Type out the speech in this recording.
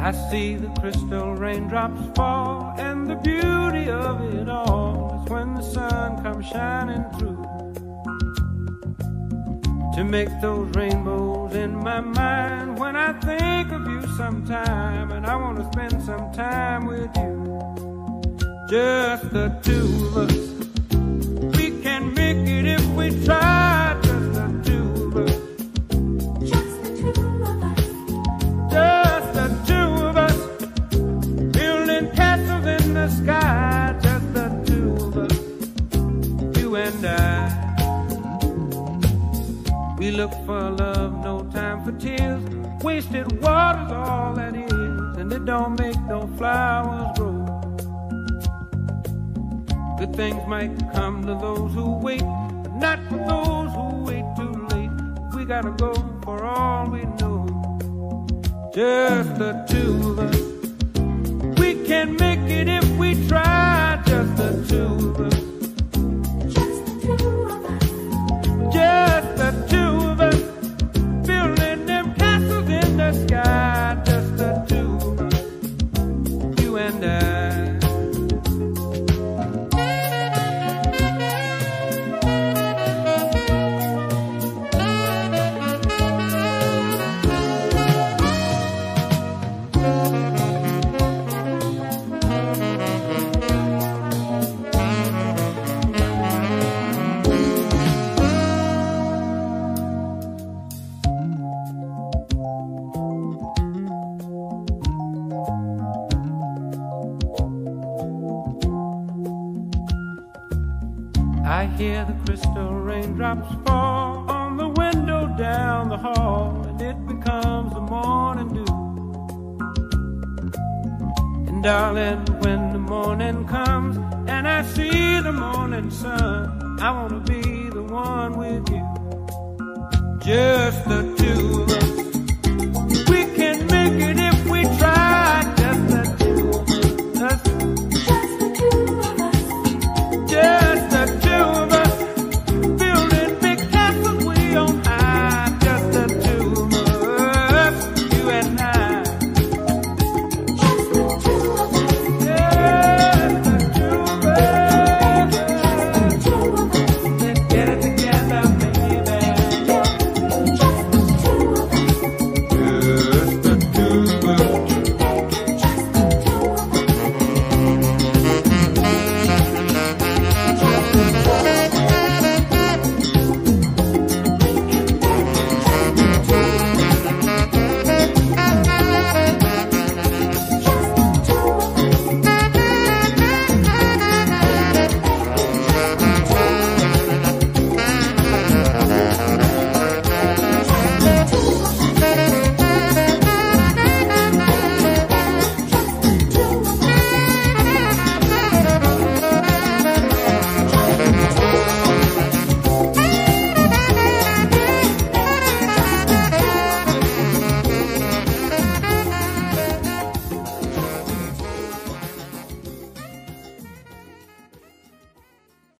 I see the crystal raindrops fall, and the beauty of it all is when the sun comes shining through to make those rainbows in my mind. When I think of you sometime, and I want to spend some time with you, just the two of us. We can make it if we try, just the two of us. Just the two of us. Just the two of us. Building castles in the sky, just the two of us. You and I. We look for love, no time for tears. Wasted water's all that is, and it don't make no flowers grow. Good things might come to those who wait, but not for those who wait too late. We gotta go for all we know. Just the two of us. We can make it if we try. Just the two of us. Just the two of us. Just the two of us. Building them castles in the sky. Just the two of us. You and I. I hear the crystal raindrops fall on the window down the hall, and it becomes the morning dew. And darling, when the morning comes and I see the morning sun, I want to be the one with you. Just the